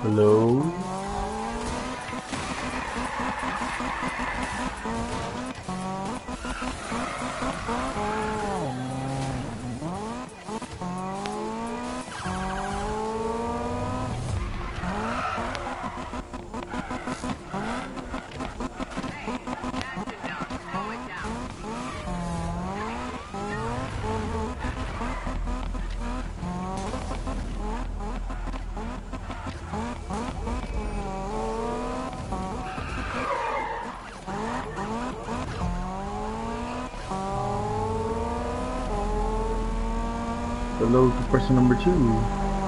Hello? Hello to person number 2.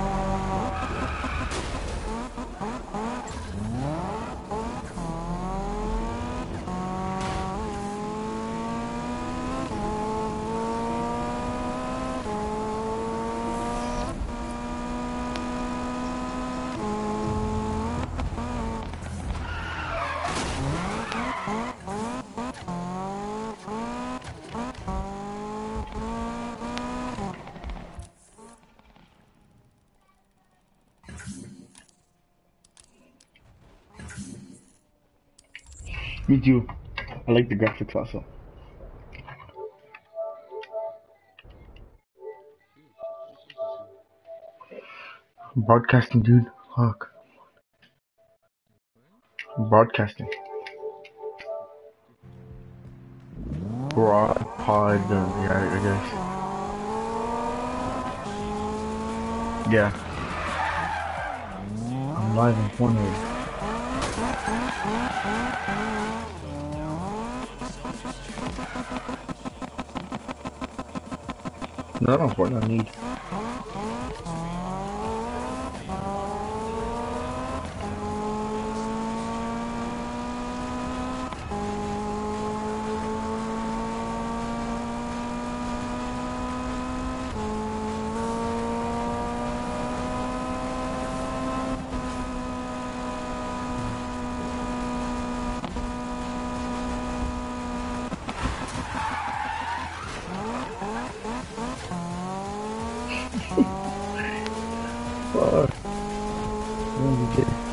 Me too. I like the graphics also. Broadcasting, dude. Fuck. Broadcasting. Broad pod. Yeah, I guess. Yeah. I'm live in Pornhub. Not on Fortnite, need. Fuck. Oh, you did.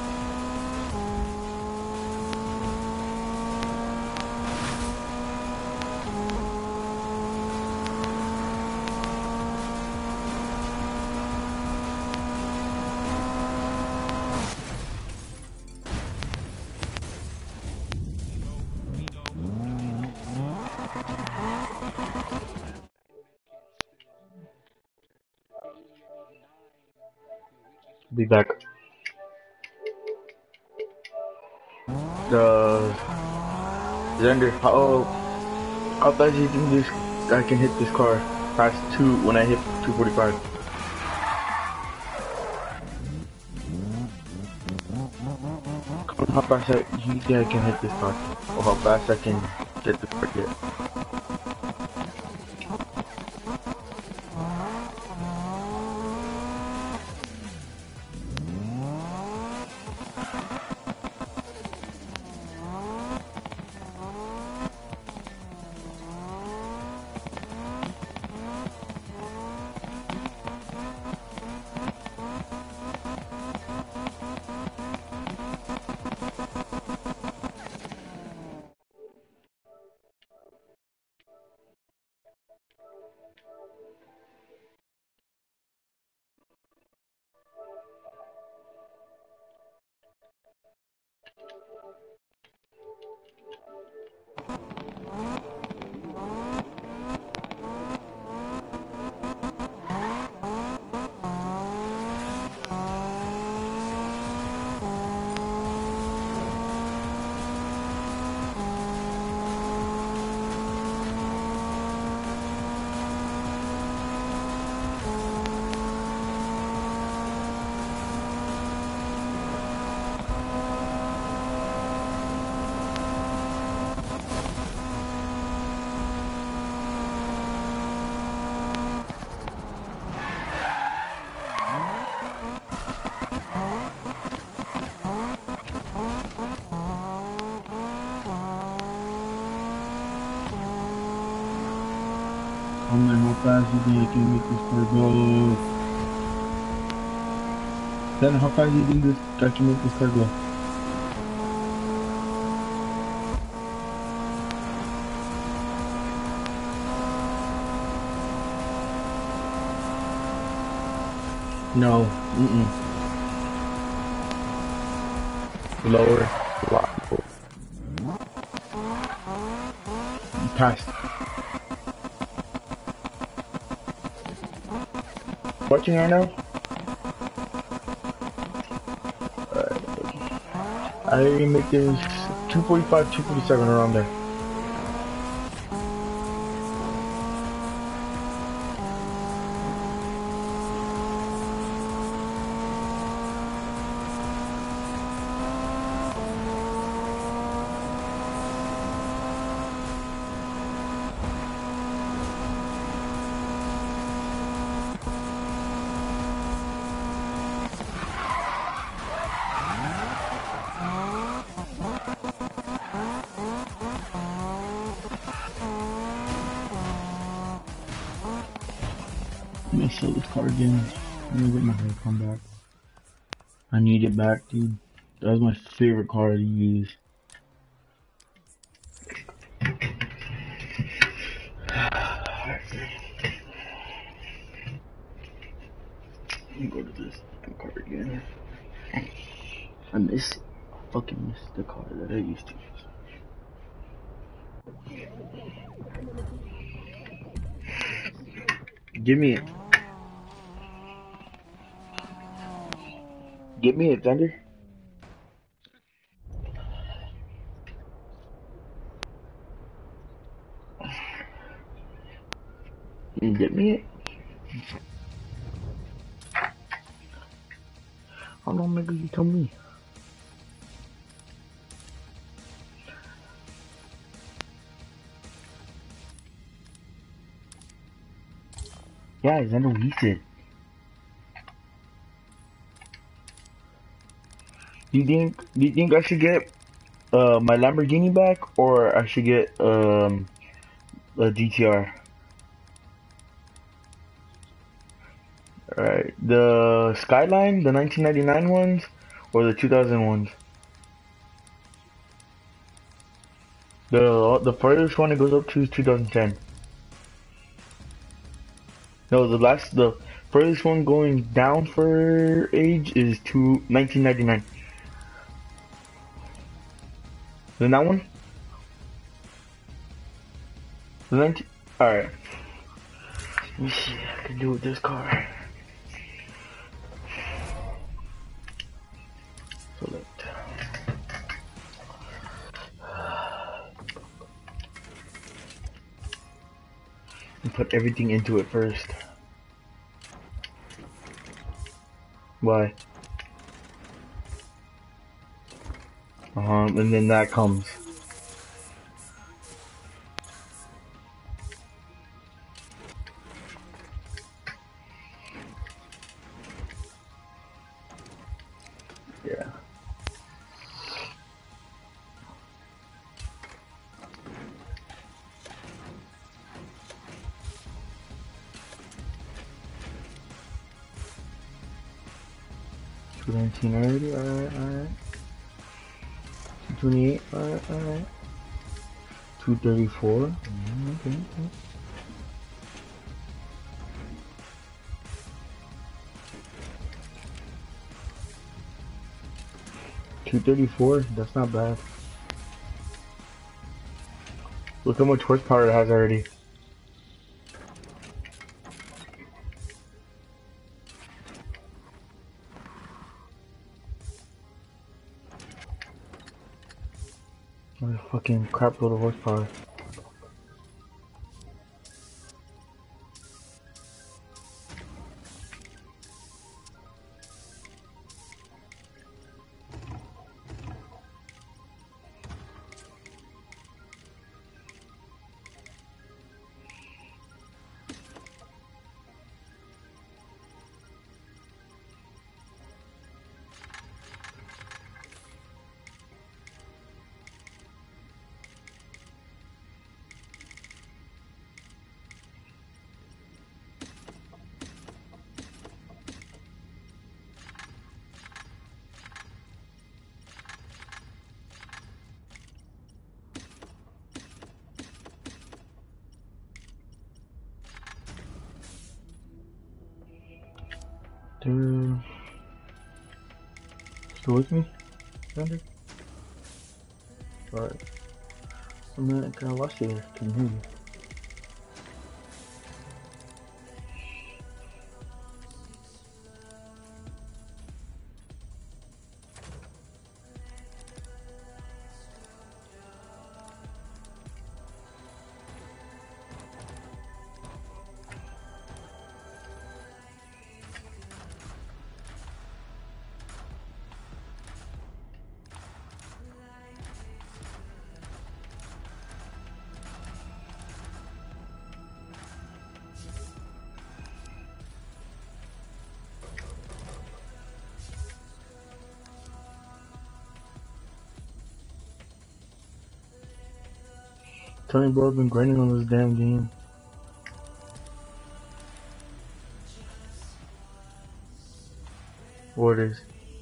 Be back. Xander, how fast do you think this I can hit this car? Past 2 when I hit 245. How fast you think I can hit this car? Or how fast I can get the target? Come on, how fast you think you can make this car go? Then how fast do you think I can make this car go? No. Lower. Passed. Watching right now? I make this 245, 247 around there. Let me sell this car again. Let me get my Raycon back. I need it back, dude. That was my favorite car to use. Let me go to this car again. I fucking miss the car that I used to use. Give me it. Give me it, Thunder. Get me it. How long ago you told me? Yeah, Xander weeks it. Do you think I should get my Lamborghini back, or I should get a GTR? Alright, the Skyline, the 1999 ones, or the 2000 ones? The furthest one it goes up to is 2010. No, the furthest one going down for age is 1999. Then that one? The 19. Alright. Let me see what I can do with this car. Select. And put everything into it first. Why? And then that comes. Yeah. $219 already, alright. 228, alright. 234, okay. 234, that's not bad. Look how much horsepower it has already. What a fucking crap load of horsepower. Dude. Still with me? Thunder? Alright. I'm not gonna watch you. Can you hear me? Tony bro, I've been grinding on this damn game. What is?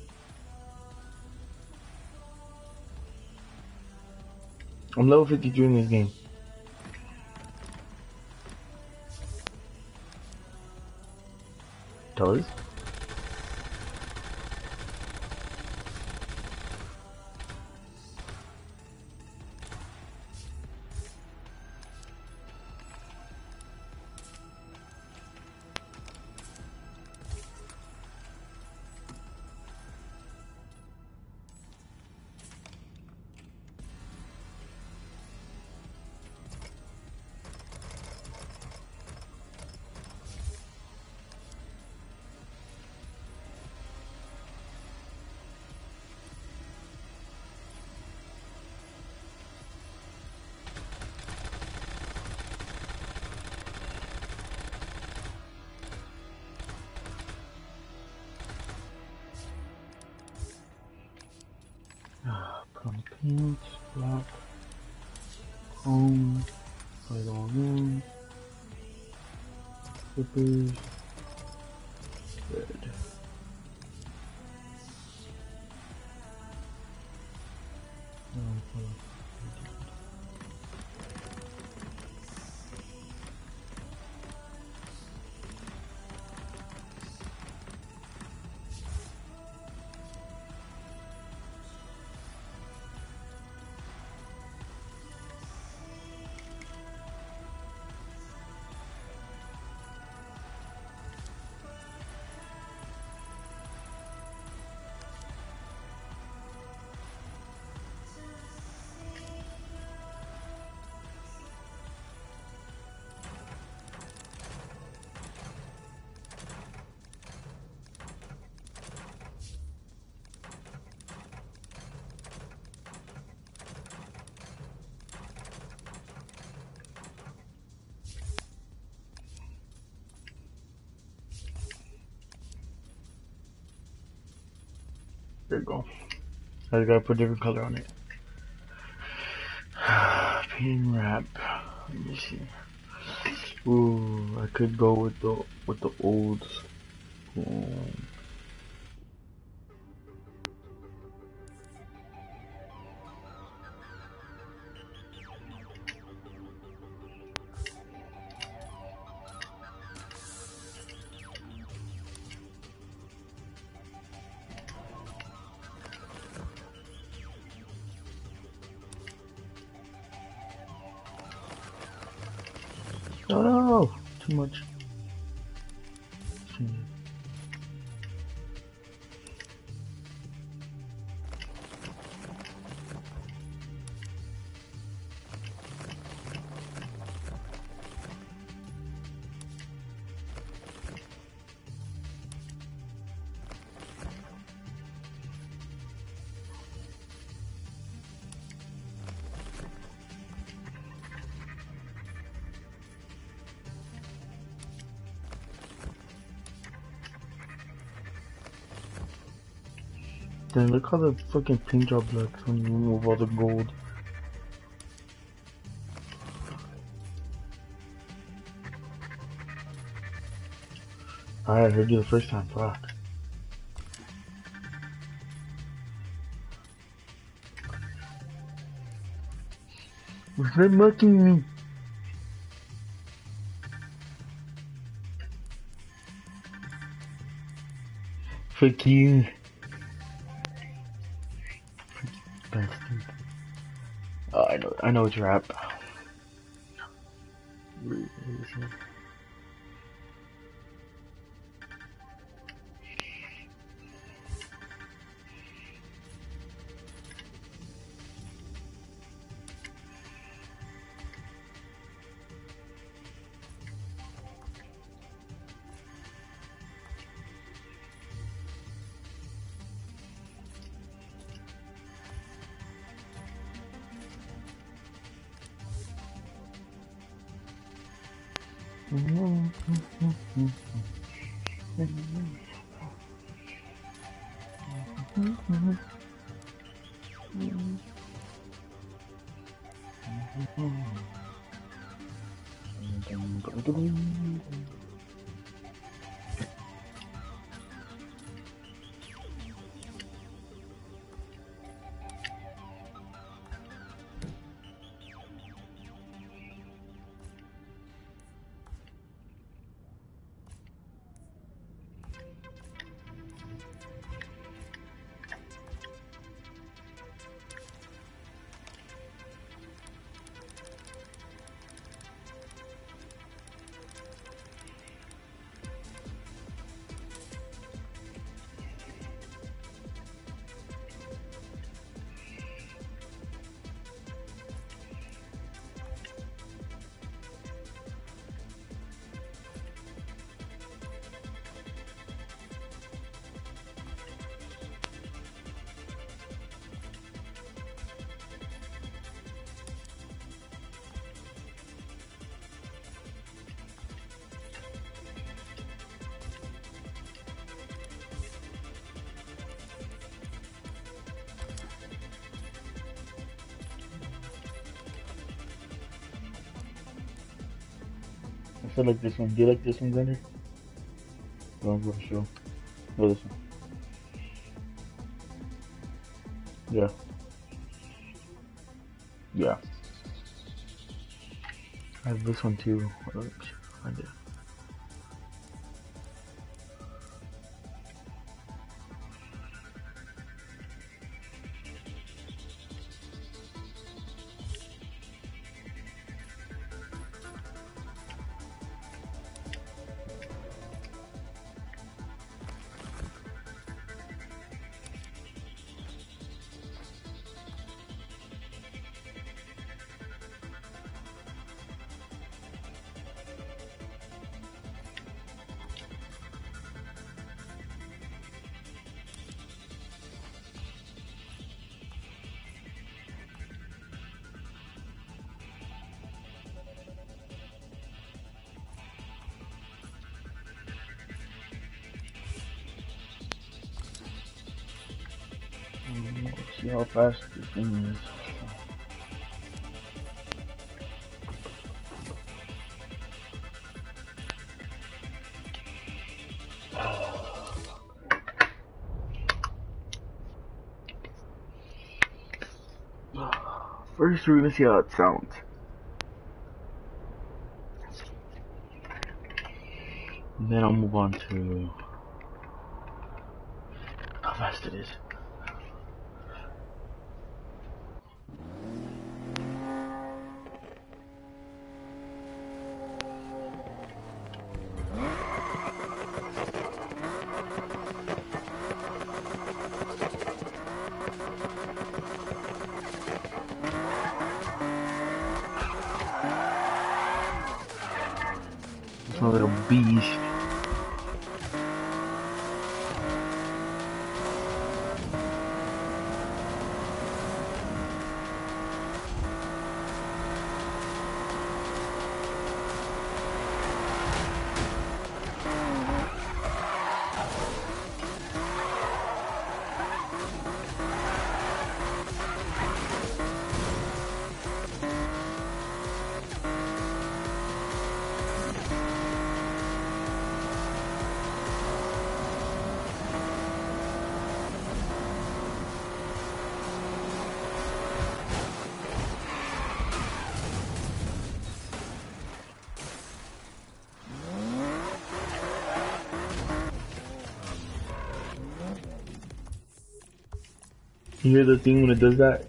I'm level 53 in this game. Does? Put on the pants, block, home, play the one room, slippers, good. There you go. I just gotta put a different color on it. Pin wrap. Let me see. Ooh, I could go with the old school. Oh, too much. Then look how the fucking paint job looks when you remove all the gold. I heard you the first time, fuck. Was that mocking me? Fuck you. Bastard. Oh, I know it's rap. I still like this one. Do you like this one, Xander? Go for sure. No, this one. Yeah. Yeah. I have this one too. Find it. Let's see how fast this thing is. First, we're gonna see how it sounds. And then I'll move on to how fast it is. It's my little beast. You hear the thing when it does that?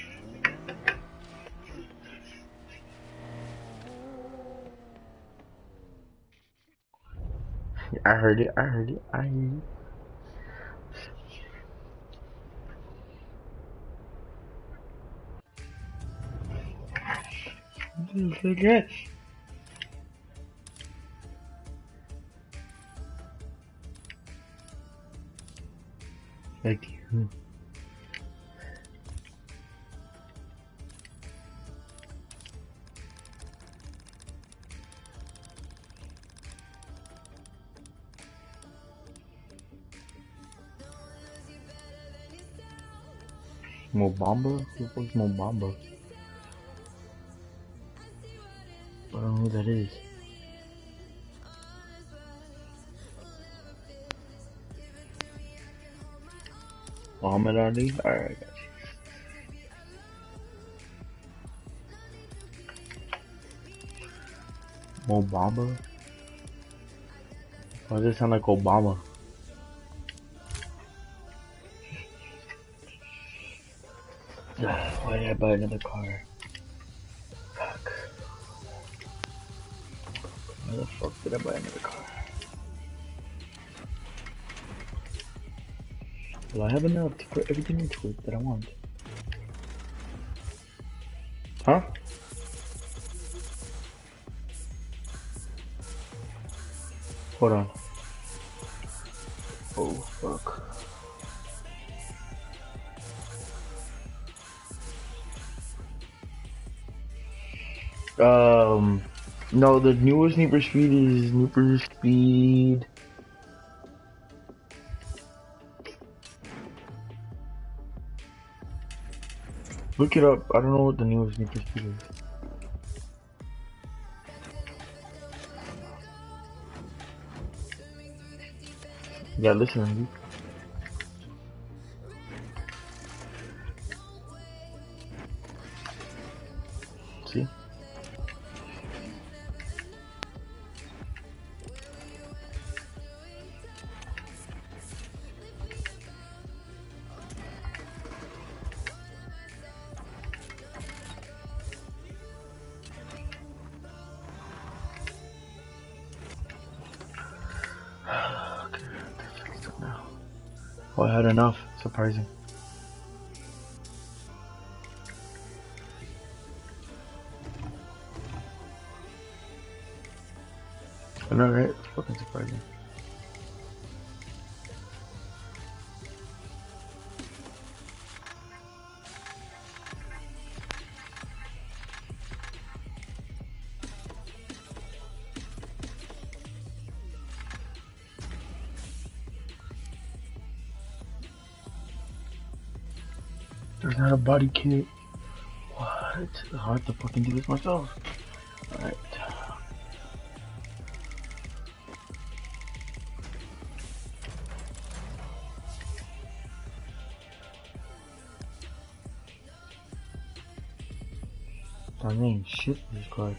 I heard it. I heard it. I heard it. Look at. Like you. Mobamba? Who the fuck's Mobamba? I don't know who that is. Muhammad Ali? Alright, I got you. Mobamba? Why does it sound like Obama? Why did I buy another car? Fuck. Why the fuck did I buy another car? Well, I have enough to put everything into it that I want. Huh? Hold on. Oh, fuck. No, the newest Need for Speed is Need for Speed. Look it up. I don't know what the newest Need for Speed is. Yeah, listen, dude. See? Oh, I had enough. Surprising. I know, right? It's fucking surprising. There's not a body kit. What? I have to fucking do this myself. Alright. I mean, shit, this card.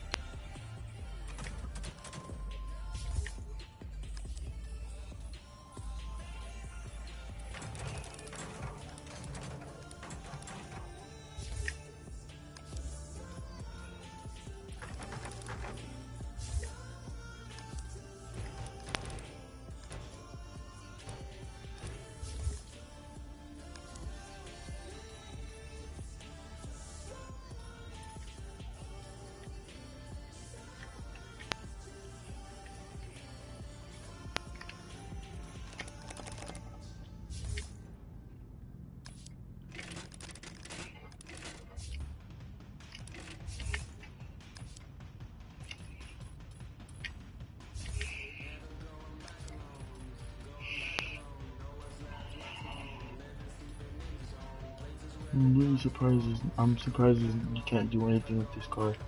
I'm really surprised. I'm surprised you can't do anything with this card.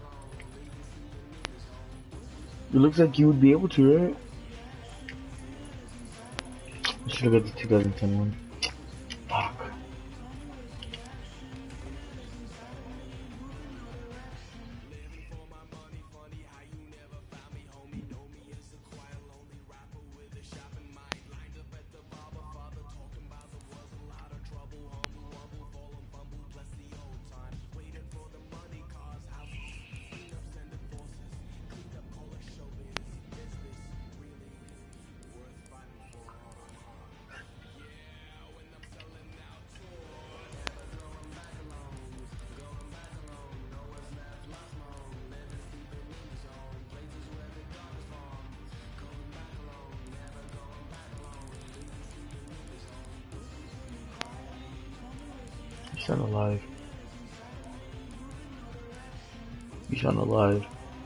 It looks like you would be able to, right? I should have got the 2010 one. Fuck. sound alive. You sound alive.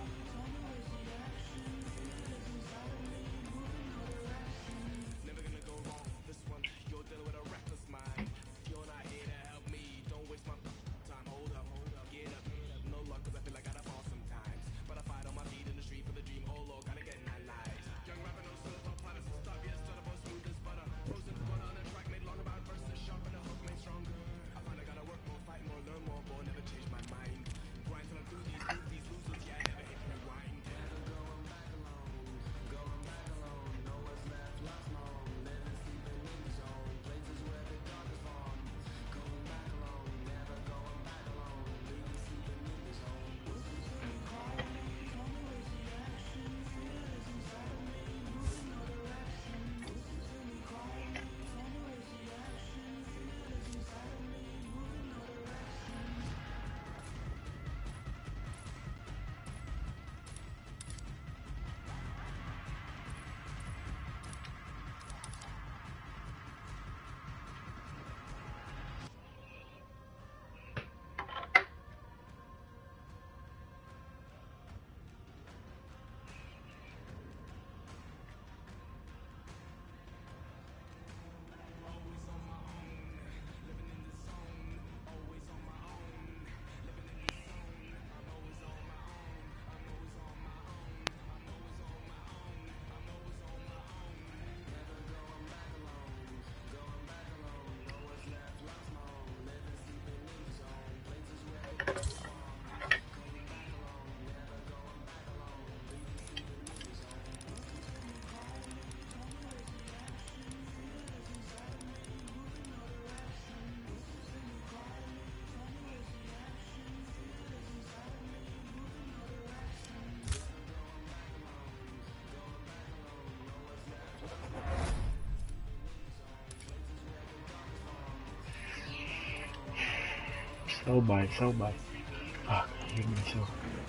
So bad. Fuck, I hate myself.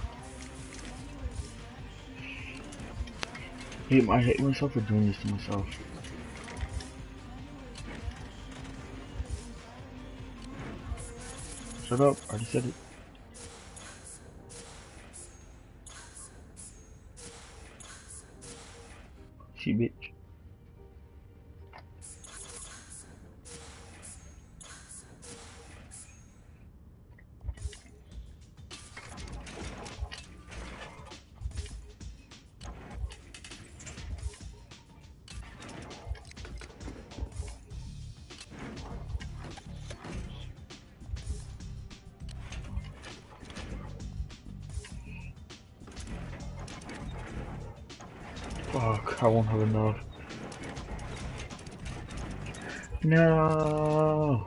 I hate myself for doing this to myself. Shut up, I already said it. She bitch. Fuck, I won't have enough. No!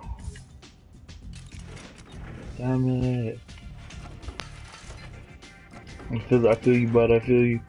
Damn it. I feel you, bud, I feel you.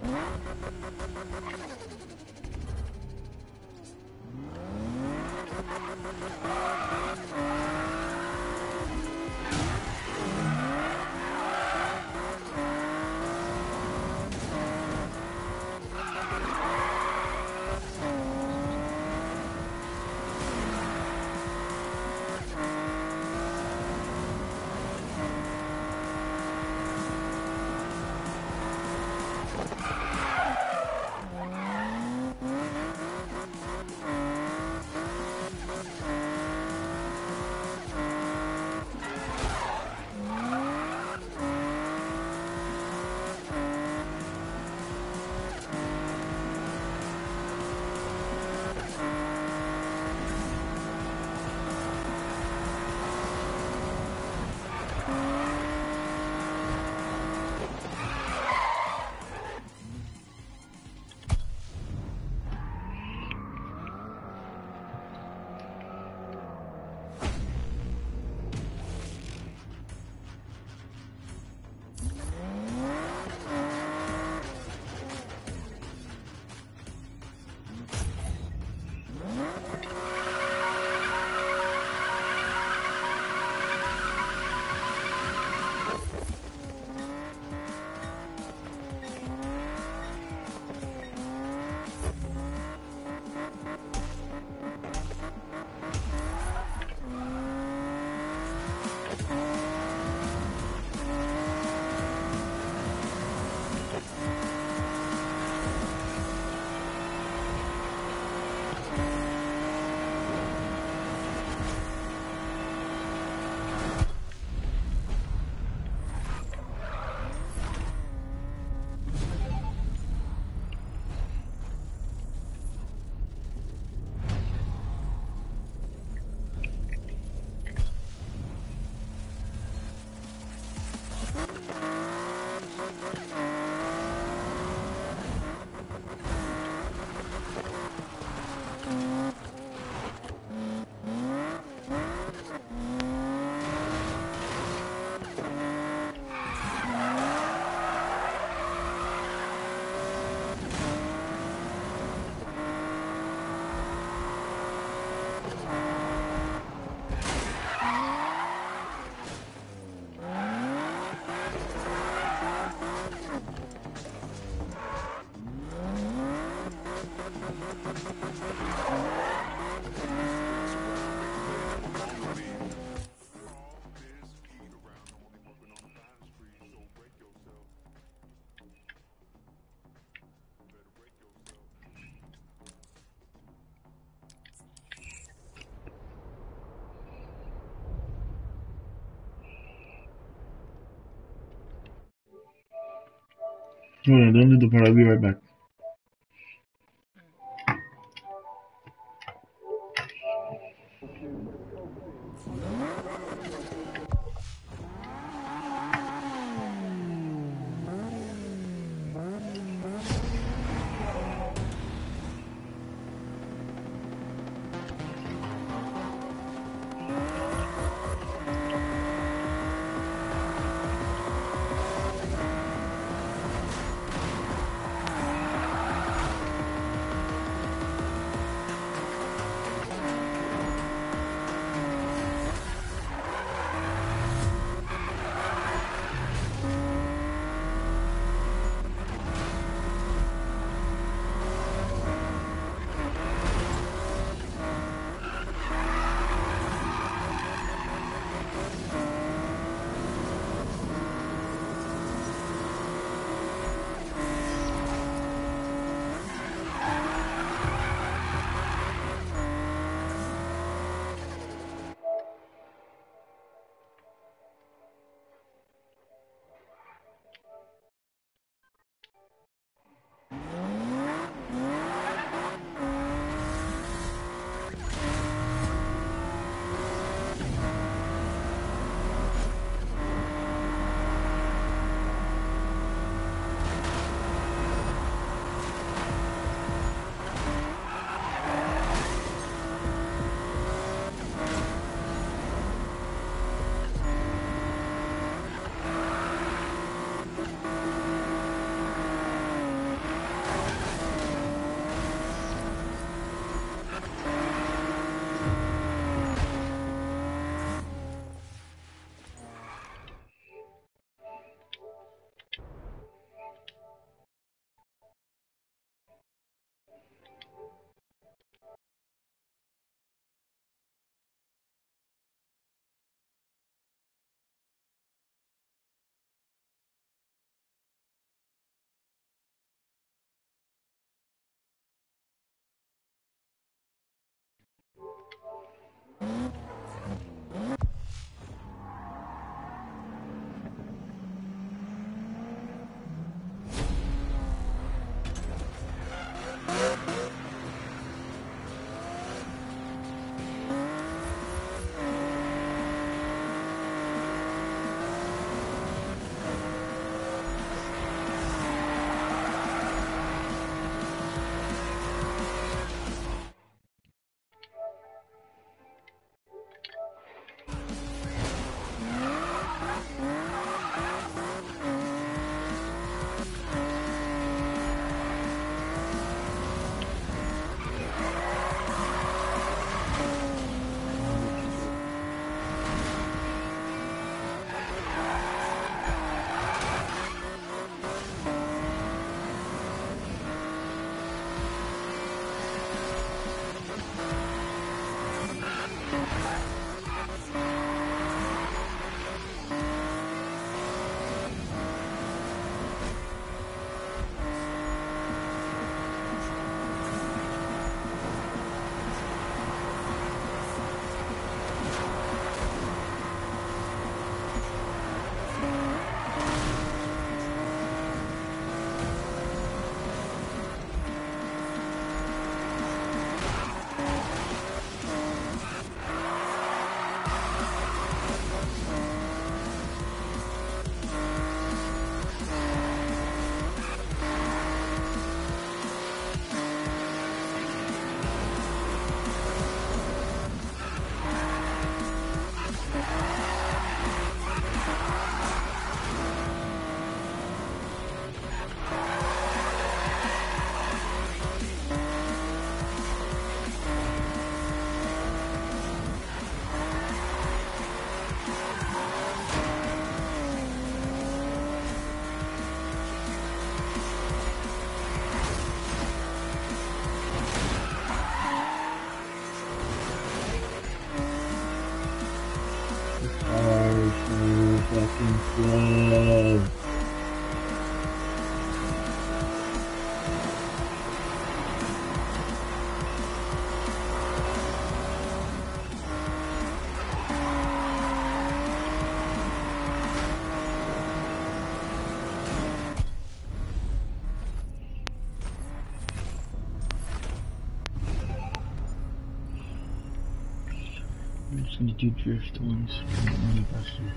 No, don't do the part. I'll be right back. need to do drift ones. Really faster.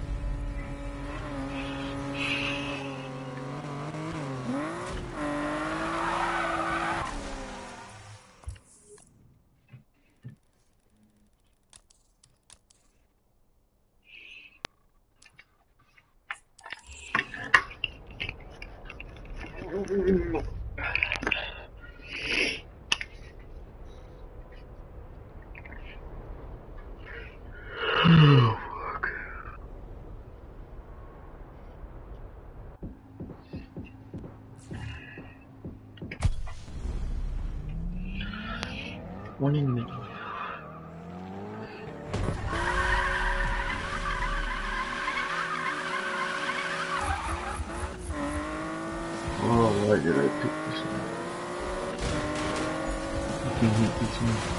Oh, fuck. One in the middle. Oh, why did I pick this one? I can't hit this one.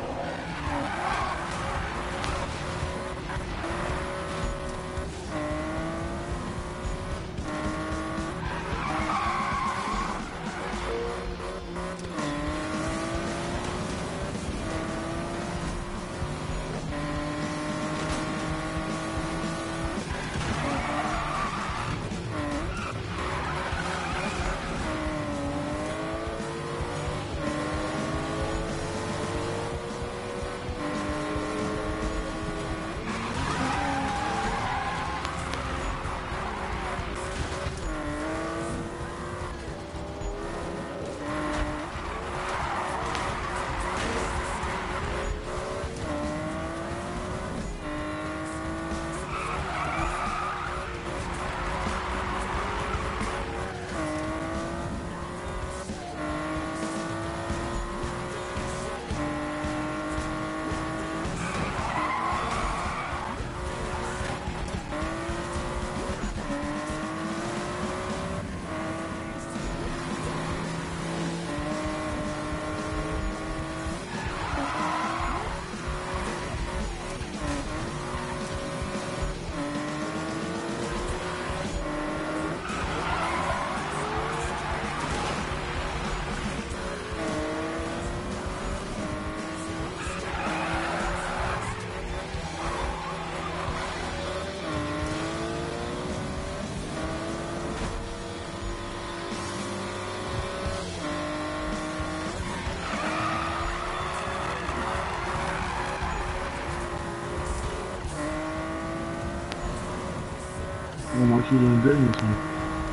I'm actually doing good in this one.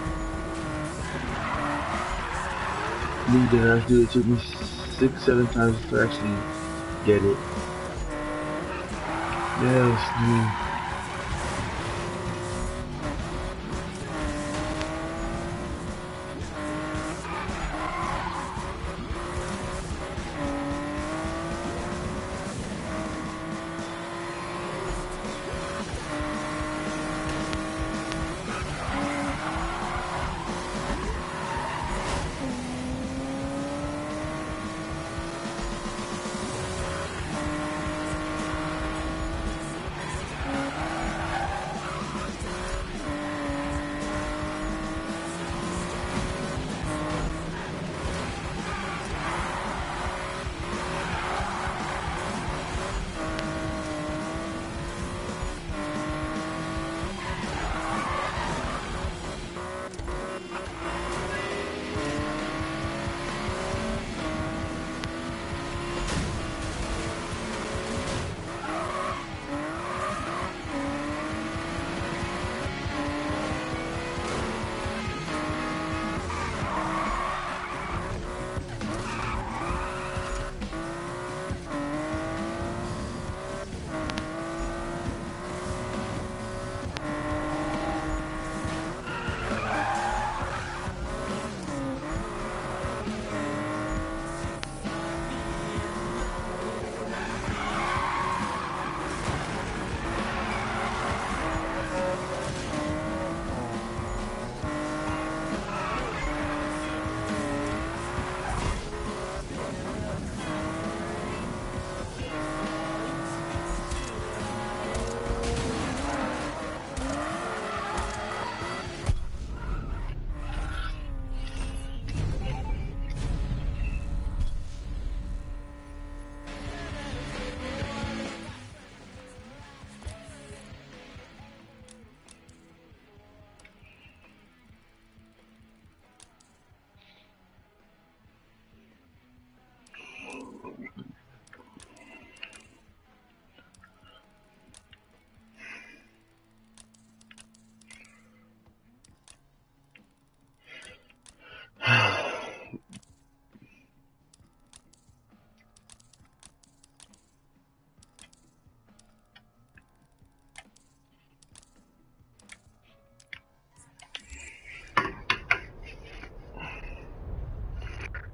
Leave that I do. It took me 6-7 times to actually get it. Yes, dude.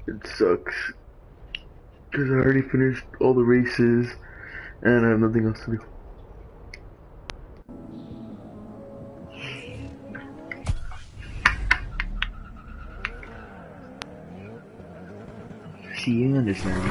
It sucks because I already finished all the races and I have nothing else to do. See, you understand.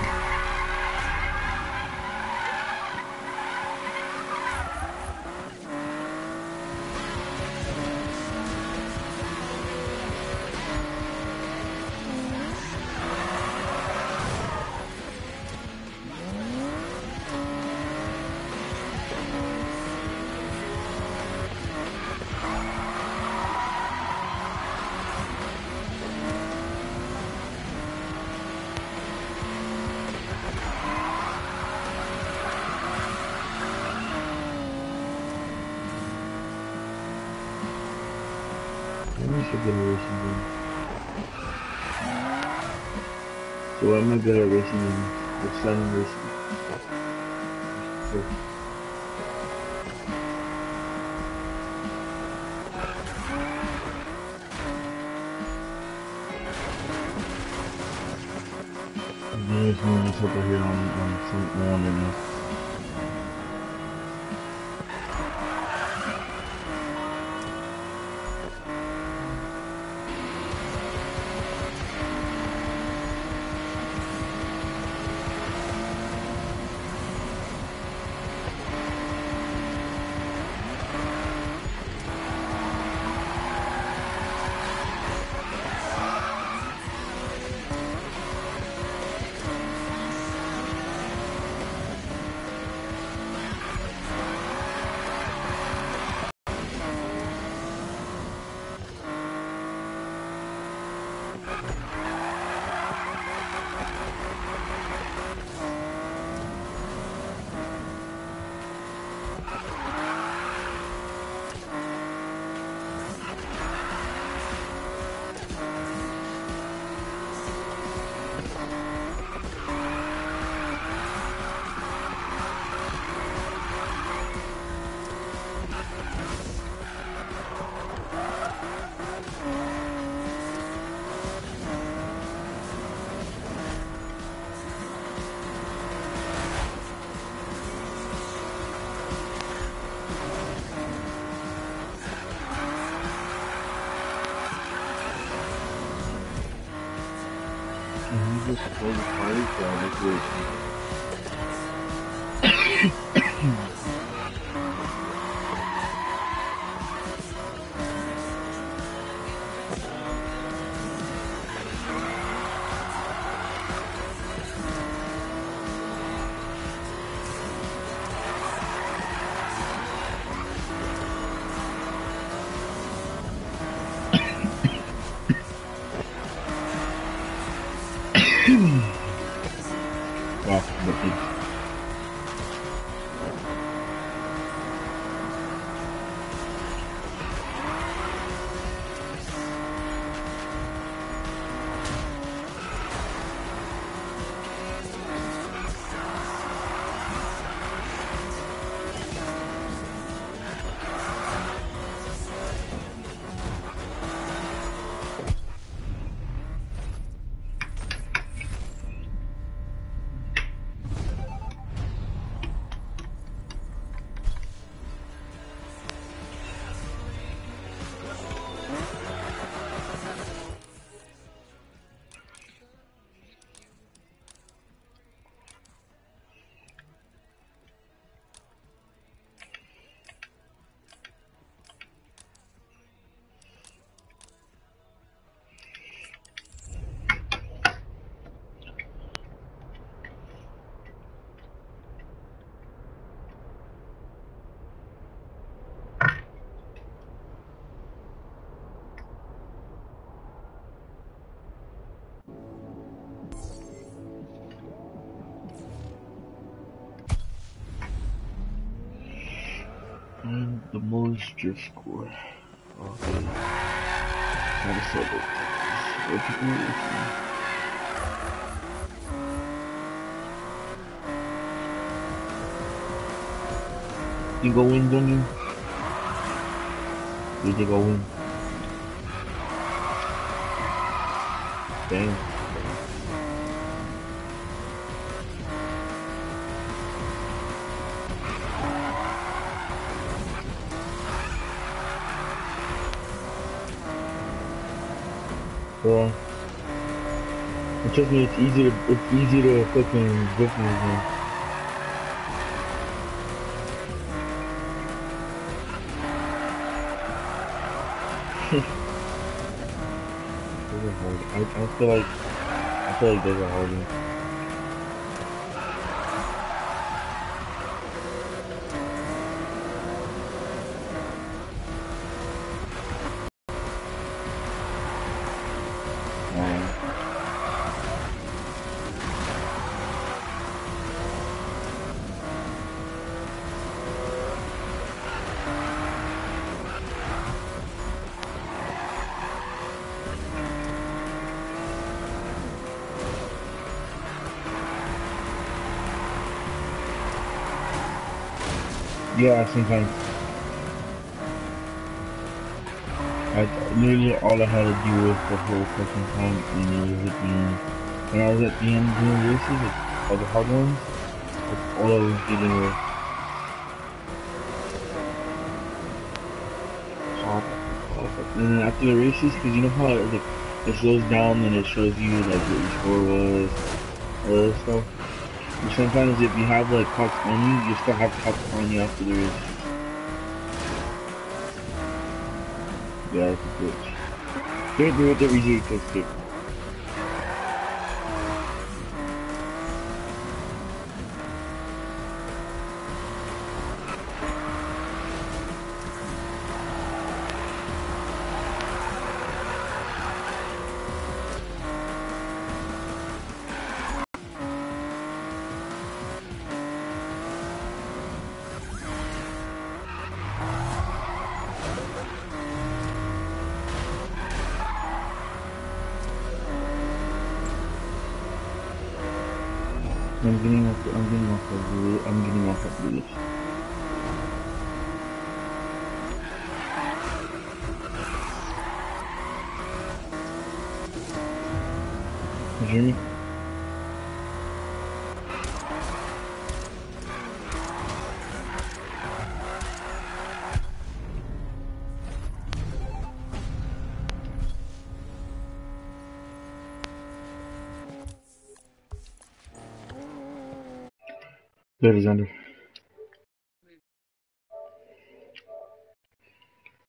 I should get a racing game. So I'm not good at racing games. It's silent racing. So, there's one that's over here on some one and you just hold the party for all this racing. Wow, but and the moisture score. Okay. How to set it. What you can You go in, don't you? You think I win? Dang. Bro, and trust me, it's easy to fucking whip me again. Those are hard. I feel like those are harder. Um, yeah, sometimes I literally all I had to do was the whole fucking time, and it was at the end. When I was at the end doing races, like all the hard ones, that's all I was dealing with. Pop, pop, and then after the races, because you know how like it slows down and it shows you like what your score was, all that stuff. But sometimes if you have like cops on you, you still have cops on you after the race. Yeah, it's a glitch. Don't do it, they're easy to fix it. I'm getting off of I'm getting off of this. You hear me? Good, Xander.